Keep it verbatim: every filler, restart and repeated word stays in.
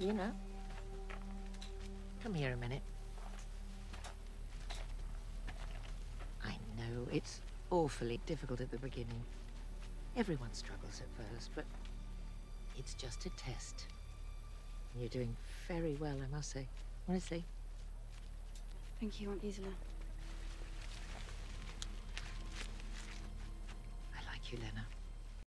You know. Come here a minute. I know it's awfully difficult at the beginning. Everyone struggles at first, but it's just a test. You're doing very well, I must say. Honestly. Thank you, Aunt Gisela.